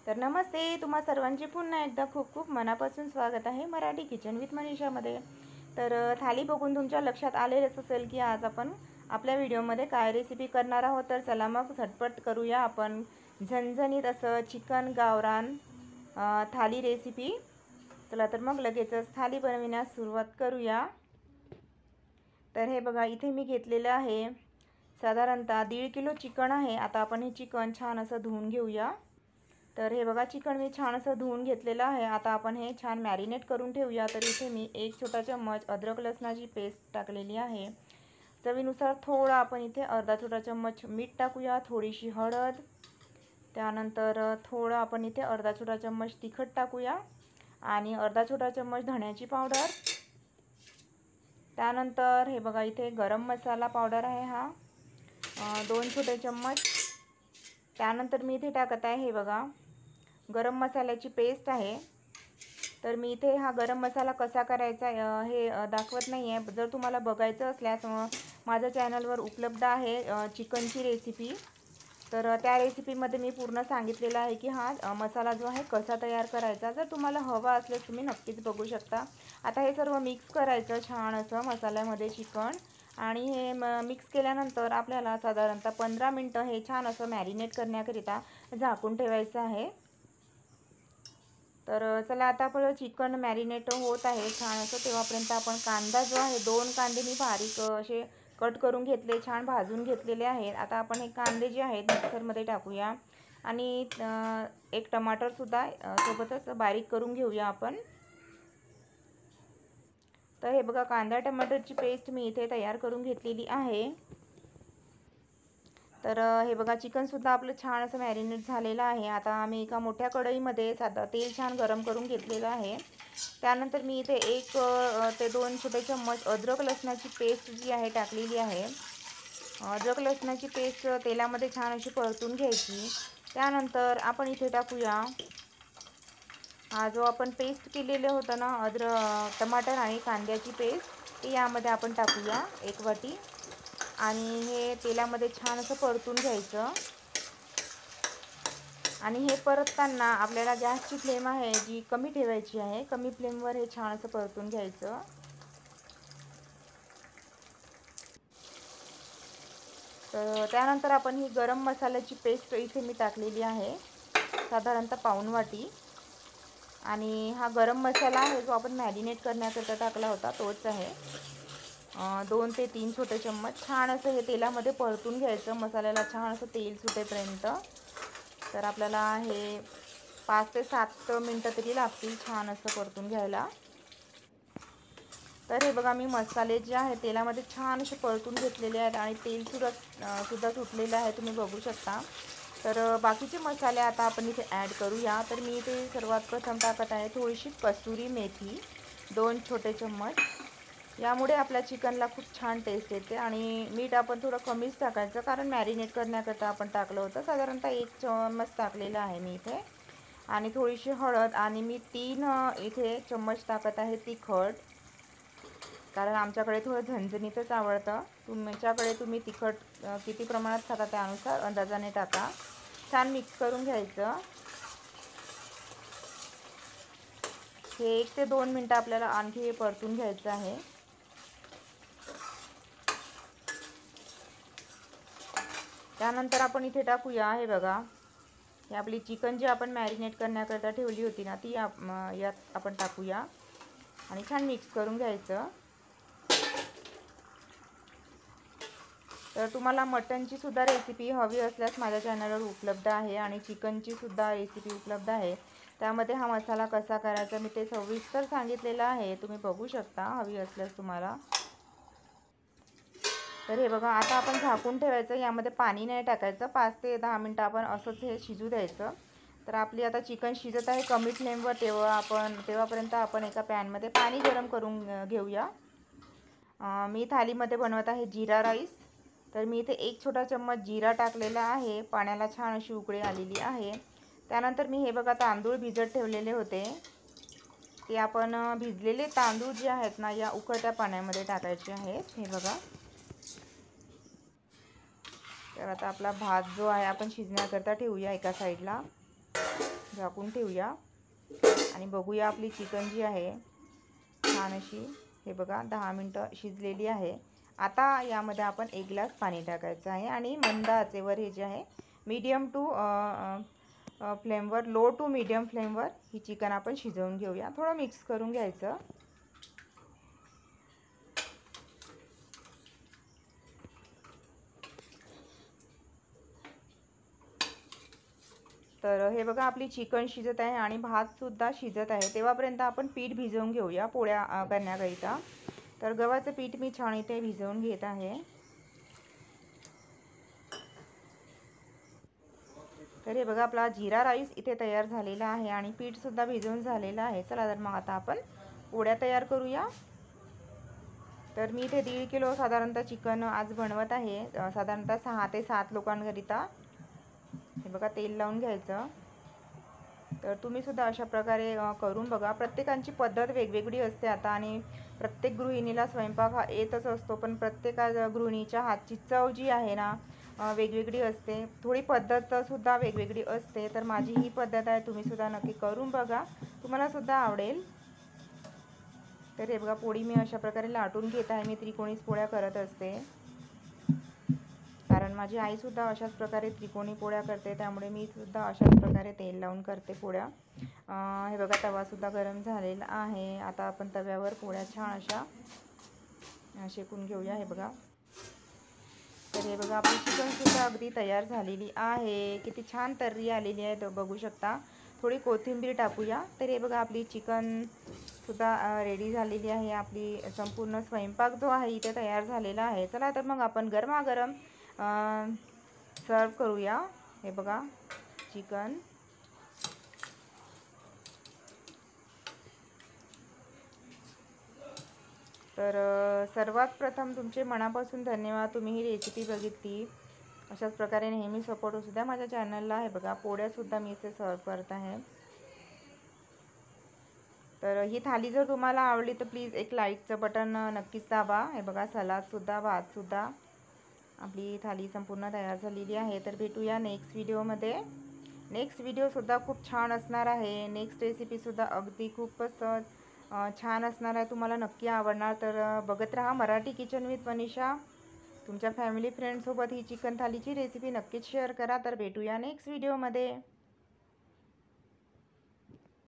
तर नमस्ते, तुम्हा सर्वांचे पुन्हा एकदा खूप खूप मनापासून स्वागत आहे मराठी किचन विथ मनीषामध्ये। तर थाली बघून तुमच्या लक्षात आलेच असेल की आज आपण आपल्या व्हिडिओमध्ये काय रेसिपी करणार आहोत। तर चला मग झटपट करूया आपण झणझणीत असं चिकन गावरान थाली रेसिपी। चला तर मग लगेचच थाली बनविण्यास सुरुवात करूया। तर हे बघा, इथे मी घेतलेलं आहे साधारणतः 1.5 किलो चिकन आहे। आता आपण हे चिकन छान असं धुवून घेऊया। तर हे बघा, चिकन मी छान असं धुवून घेतलेलं आहे। आता आपण हे छान मॅरिनेट करून ठेवूया। तर इथे मी 1 छोटा चम्मच अद्रक लसणाची पेस्ट टाकलेली आहे। चवीनुसार थोडा आपण इथे अर्धा छोटा चम्मच मीठ टाकूया, थोडीशी हळद, त्यानंतर थोडा आपण इथे अर्धा छोटा चम्मच तिखट टाकूया आणि अर्धा छोटा चम्मच धण्याची पावडर। त्यानंतर हे बघा, इथे गरम मसाला पावडर आहे हा 2 छोटे चम्मच। त्यानंतर मी इथे टाकत आहे हे बघा गरम मसाल्याची पेस्ट आहे। तर मी इथे हा गरम मसाला कसा करायचा हे दाखवत नाही आहे। जर तुम्हाला बघायचं असल्यास माझ्या चॅनलवर उपलब्ध आहे चिकनची रेसिपी। तर त्या रेसिपीमध्ये मी पूर्ण सांगितलेलं आहे की हा मसाला जो आहे कसा तयार करायचा। जर तुम्हाला हवा असल्यास तुम्ही नक्कीच बघू शकता। आता हे सर्व मिक्स करायचं छान असं मसाल्यामध्ये चिकन, आणि हे मिक्स केल्यानंतर आपल्याला साधारणतः 15 मिनटं हे छान असं मॅरिनेट करण्याकरिता झाकून ठेवायचं आहे। तर चला, आता आपलं चिकन मॅरिनेट होत आहे छान असं, तेव्हापर्यंत आपण कांदा जो आहे 2 कांदे मी बारीक असे कट करून घेतले, छान भाजून घेतलेले आहेत। आता आपण हे कांदे जे आहेत मिक्सरमध्ये टाकूया आणि एक टमाटरसुद्धा सोबतच बारीक करून घेऊया आपण। तर हे बघा, कांदा टमाटरची पेस्ट मी इथे तयार करून घेतलेली आहे। तर हे बघा, चिकनसुद्धा आपलं छान असं मॅरिनेट झालेलं आहे। आता आम्ही एका मोठ्या कढईमध्ये साधं तेल छान गरम करून घेतलेलं आहे। त्यानंतर मी इथे 1 ते 2 छोटे चम्मच अद्रक लसणाची पेस्ट जी आहे टाकलेली आहे। अद्रक लसणाची पेस्ट तेलामध्ये छान अशी परतून घ्यायची। त्यानंतर आपण इथे टाकूया हा जो आपण पेस्ट केलेलं होतं ना टमाटर आणि कांद्याची पेस्ट, ती यामध्ये आपण टाकूया 1 वाटी, आणि हे तेलामध्ये छान असं परतून घ्यायचं। आणि हे परतताना आपल्याला गॅसची फ्लेम आहे जी कमी ठेवायची आहे। कमी फ्लेमवर हे छान असं परतून घ्यायचं। तर त्यानंतर आपण ही गरम मसाल्याची पेस्ट इथे मी टाकलेली आहे साधारणतः पाऊण वाटी, आणि हा गरम मसाला आहे जो आपण मॅरिनेट करण्याकरता टाकला होता तोच आहे 2 ते 3 छोटे चम्मच। छान असं हे तेलामध्ये परतून घ्यायचं, मसाल्याला छान असं तेल सुटेपर्यंत। तर आपल्याला हे 5 ते 7 मिनटं तरी लागतील छान असं परतून घ्यायला। तर हे बघा, मी मसाले जे आहेत तेलामध्ये छान असे परतून घेतलेले आहेत आणि तेलसुद्धा सुटलेलं आहे, तुम्ही बघू शकता। तर बाकीचे मसाले आता आपण इथे ॲड करूया। तर मी इथे सर्वात प्रथम टाकत आहे थोडीशी कसुरी मेथी 2 छोटे चम्मच। यामुळे आपल्या चिकनला खूप छान टेस्ट येते, आणि मीठ आपण थोडं कमीच टाकायचं कारण मॅरिनेट करण्याकरता आपण टाकलं होतं। साधारणतः 1 चम्मच टाकलेलं आहे मी इथे, आणि थोडीशी हळद, आणि मी 3 इथे चम्मच टाकत आहे तिखट, कारण आमच्याकडे थोडं झणझणीतच आवडतं। तुमच्याकडे तुम्ही तिखट किती प्रमाणात खाता त्यानुसार अंदाजाने टाका। छान मिक्स करून घ्यायचं। हे 1 ते 2 मिनटं आपल्याला आणखी हे परतून घ्यायचं आहे। त्यानंतर आपण इथे टाकूया हे बघा, हे आपली चिकन जी आपण मॅरिनेट करण्याकरता ठेवली होती ना ती यात आपण टाकूया आणि छान मिक्स करून घ्यायचं। तर तुम्हाला मटनची सुद्धा रेसिपी हवी असल्यास माझ्या चॅनलवर उपलब्ध आहे, आणि चिकनची सुद्धा रेसिपी उपलब्ध आहे। त्यामध्ये हा मसाला कसा करायचा मी ते सविस्तर सांगितलेलं आहे, तुम्ही बघू शकता हवी असल्यास तुम्हाला। तर हे बघा, आता आपण झाकून ठेवायचं, यामध्ये पाणी नाही टाकायचं। 5 ते 10 मिनटं आपण असंच हे शिजू द्यायचं। तर आपली आता चिकन शिजत आहे कमी फ्लेमवर, तेव्हापर्यंत आपण एका पॅनमध्ये पाणी गरम करून घेऊया। मी थालीमध्ये बनवत आहे जीरा राईस। तर मी इथे 1 छोटा चम्मच जीरा टाकलेला आहे, पाण्याला छान अशी उकळी आलेली आहे। त्यानंतर मी हे बघा तांदूळ भिजत ठेवलेले होते, ते आपण भिजलेले तांदूळ जे आहेत ना या उकळत्या पाण्यामध्ये टाकायचे आहेत, हे बघा। तर आता आपला भात जो आहे आपण शिजण्याकरता ठेवूया एका साईडला। झाकून ठेवूया आणि बघूया आपली चिकन जी आहे छान अशी, हे बघा 10 मिनटं शिजलेली आहे. आता यामध्ये आपण 1 ग्लास पाणी टाकायचं आहे आणि मंद आचेवर हे जे आहे मीडियम टू फ्लेमवर, लो टू मीडियम फ्लेमवर ही चिकन आपण शिजवून घेऊया. थोडं मिक्स करून घ्यायचं. तर हे बघा आपली चिकन शिजत आहे आणि भातसुद्धा शिजत आहे. तेव्हापर्यंत आपण पीठ भिजवून घेऊया पोळ्या करण्याकरिता. तर गव्हाचं पीठ मी छान इथे भिजवून घेत आहे. तर हे बघा आपला जीरा राईस इथे तयार झालेला आहे आणि पीठसुद्धा भिजवून झालेलं आहे. चला तर मग आता आपण पोळ्या तयार करूया. तर मी इथे 1.5 किलो साधारणतः चिकन आज बनवत आहे, साधारणतः 6 ते 7 लोकांकरिता. हे बघा तेल लावून घ्यायचं. तर तुम्हीसुद्धा अशा प्रकारे करून बघा. प्रत्येकाची पद्धत वेगवेगळी असते आता आणि प्रत्येक गृहिणीला स्वयंपाक हा येतच असतो, पण प्रत्येका गृहिणीच्या हातची चव जी आहे ना वेगवेगळी असते. थोडी पद्धतसुद्धा वेगवेगळी असते. तर माझी ही पद्धत आहे, तुम्हीसुद्धा नक्की करून बघा, तुम्हालासुद्धा आवडेल. तर हे बघा पोळी मी अशा प्रकारे लाटून घेत आहे. मी त्रिकोणीच पोळ्या करत असते, कारण माझी आईसुद्धा अशाच प्रकारे त्रिकोणी पोळ्या करते, त्यामुळे मी सुद्धा अशाच प्रकारे तेल लावून करते पोळ्या. हे बघा तवासुद्धा गरम झालेला आहे. आता आपण तव्यावर पोळ्या छान अशा शेकून घेऊया. हे बघा. तर हे बघा आपली चिकनसुद्धा अगदी तयार झालेली आहे. किती छान तर्री आलेली आहे, तर बघू शकता. थोडी कोथिंबीर टाकूया. तर हे बघा आपली चिकनसुद्धा रेडी झालेली आहे. आपली संपूर्ण स्वयंपाक जो आहे इथे तयार झालेला आहे. चला तर मग आपण गरमागरम सर्व करूया. हे बघा चिकन. तर सर्वात प्रथम तुमचे मनापासून धन्यवाद, तुम्ही ही रेसिपी बघितली. अशाच प्रकारे नेहमी सपोर्ट असू द्या माझ्या चॅनलला. हे बघा पोळ्यासुद्धा मी इथे सर्व करत आहे. तर ही थाली जर तुम्हाला आवडली तर प्लीज एक लाईकचं बटन नक्कीच दाबा. हे बघा सलादसुद्धा, भातसुद्धा, आपली थाली संपूर्ण तयार झालेली आहे. तर भेटूया नेक्स्ट व्हिडिओमध्ये. नेक्स्ट व्हिडिओसुद्धा खूप छान असणार आहे. नेक्स्ट रेसिपीसुद्धा अगदी खूपच छान असणार आहे, तुम्हाला नक्की आवडणार. तर बघत राहा मराठी किचन विथ मनीषा. तुमच्या फॅमिली फ्रेंडसोबत ही चिकन थालीची रेसिपी नक्कीच शेअर करा. तर भेटूया नेक्स्ट व्हिडिओमध्ये.